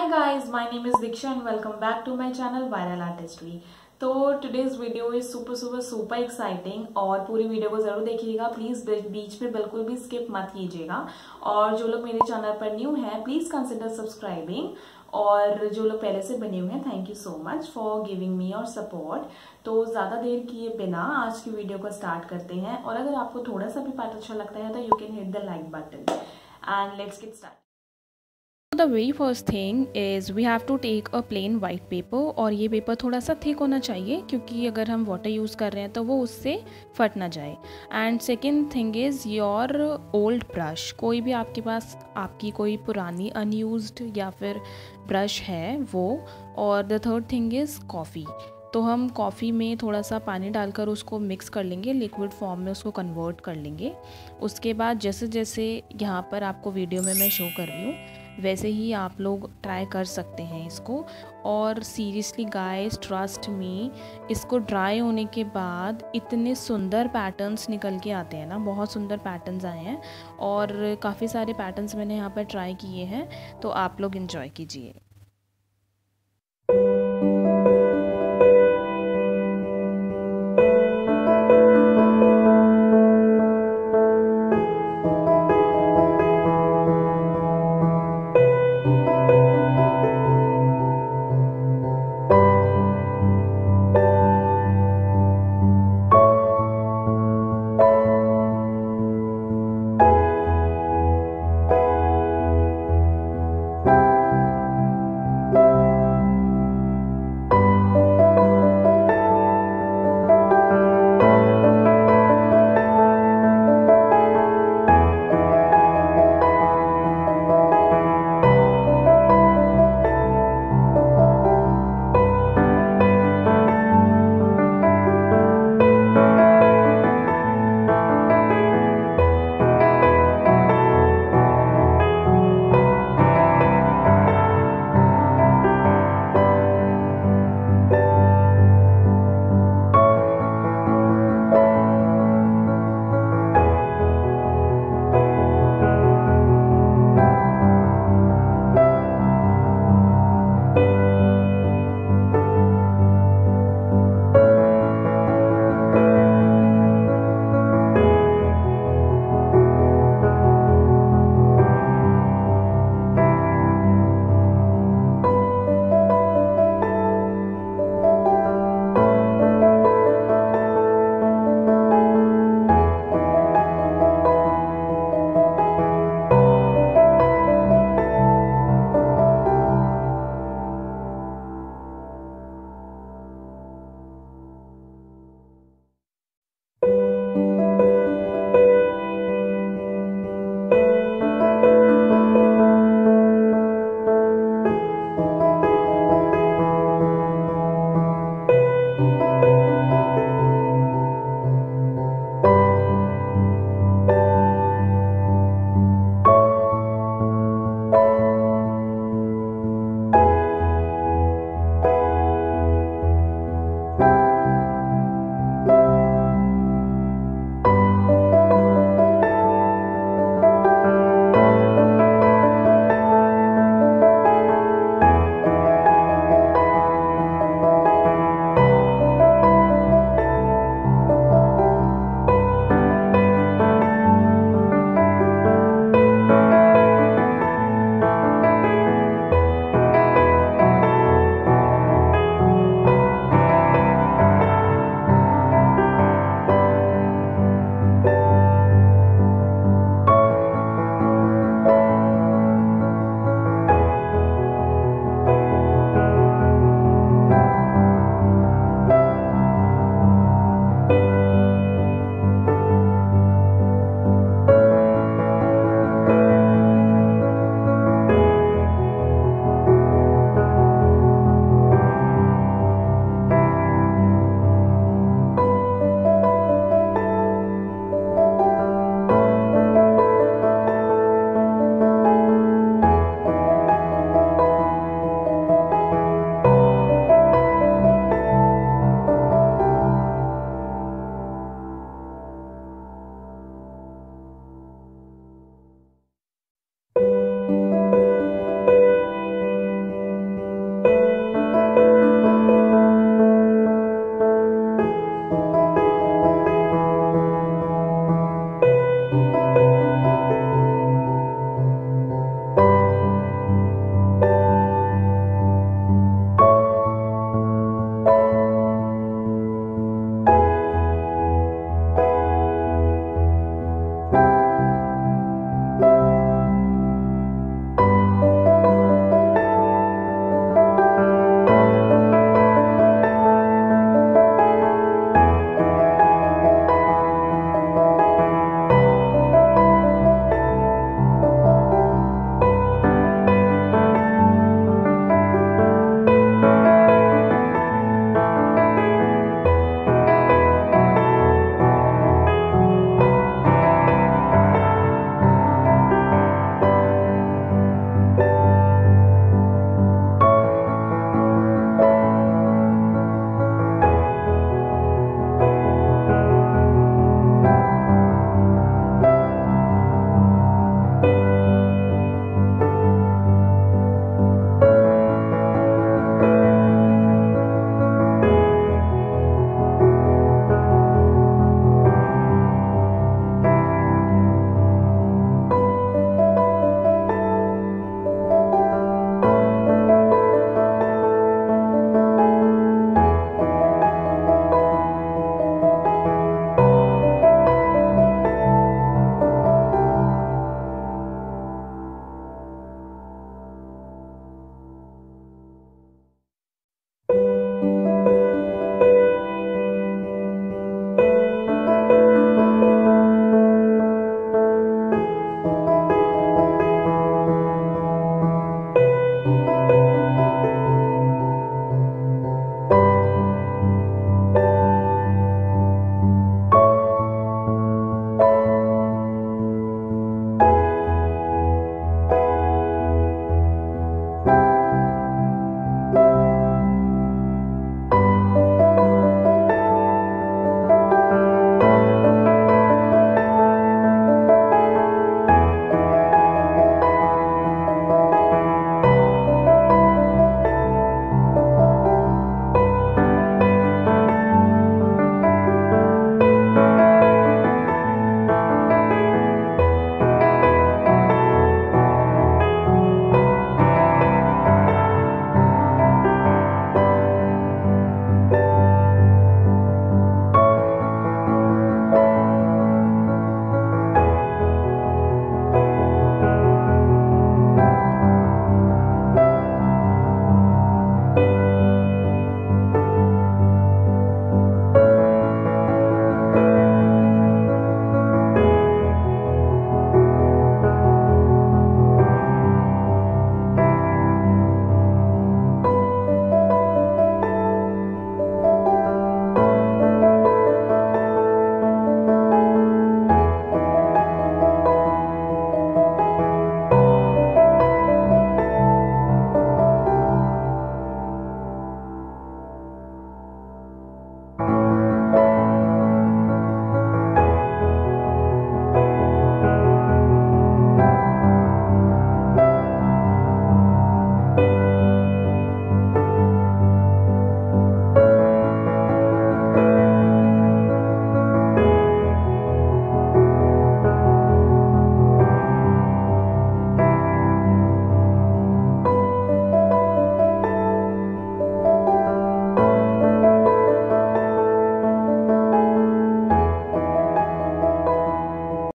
Hi guys, my name is Diksha and welcome back to my channel Viral Artistry। तो today's video is super exciting और पूरी वीडियो को जरूर देखिएगा। प्लीज बीच में बिल्कुल भी स्किप मत कीजिएगा। और जो लोग मेरे चैनल पर न्यू हैं प्लीज कंसिडर सब्सक्राइबिंग, और जो लोग पहले से बने हुए हैं thank you so much for giving me और सपोर्ट। तो ज्यादा देर किए बिना आज की वीडियो को स्टार्ट करते हैं। और अगर आपको थोड़ा सा भी पार्ट अच्छा लगता है तो you can hit the like button and let's get start. The very first thing is we have to take a plain white paper, और ये पेपर थोड़ा सा थिक होना चाहिए क्योंकि अगर हम वाटर यूज़ कर रहे हैं तो वो उससे फट ना जाए। And second thing is your old brush, कोई भी आपके पास आपकी कोई पुरानी अनयूज्ड या फिर ब्रश है वो। और the third thing is coffee. तो हम कॉफ़ी में थोड़ा सा पानी डालकर उसको मिक्स कर लेंगे, लिक्विड फॉर्म में उसको कन्वर्ट कर लेंगे। उसके बाद जैसे जैसे यहाँ पर आपको वीडियो में मैं शो कर रही हूँ वैसे ही आप लोग ट्राई कर सकते हैं इसको। और सीरियसली गाइस ट्रस्ट मी, इसको ड्राई होने के बाद इतने सुंदर पैटर्न्स निकल के आते हैं ना, बहुत सुंदर पैटर्न्स आए हैं और काफ़ी सारे पैटर्न्स मैंने यहाँ पर ट्राई किए हैं, तो आप लोग एंजॉय कीजिए।